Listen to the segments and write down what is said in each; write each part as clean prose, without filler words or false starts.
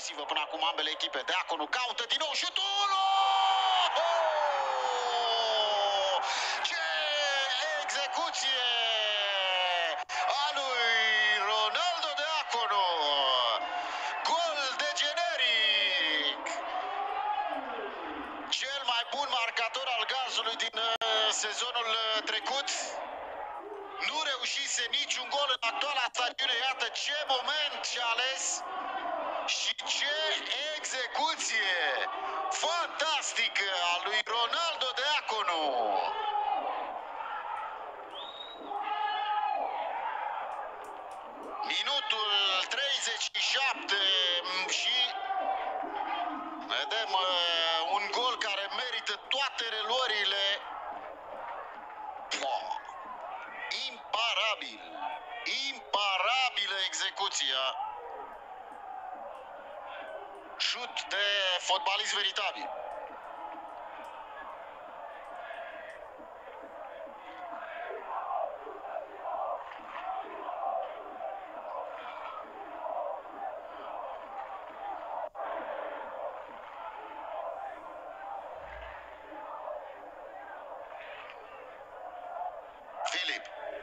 ofensivă până acum ambele echipe. Deaconu caută din nou șutul! Ce execuție a lui Ronaldo Deaconu! Gol de generic! Cel mai bun marcator al Gazului din sezonul trecut. Nu reușise niciun gol în actuala stagiune. Iată ce moment și-a ales și ce execuție fantastică a lui Ronaldo Deaconu. Minutul 37 și vedem un gol care merită toate reluările. Imparabil! Imparabilă execuția! Șut de fotbalist veritabil. Filip.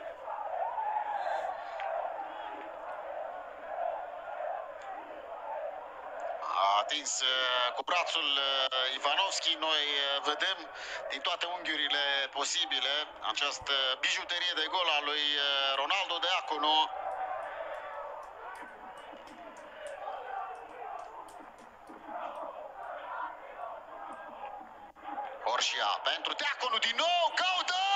A atins cu brațul Ivanovski. Noi vedem din toate unghiurile posibile această bijuterie de gol a lui Ronaldo Deaconu. Orșia pentru Deaconu din nou, caută!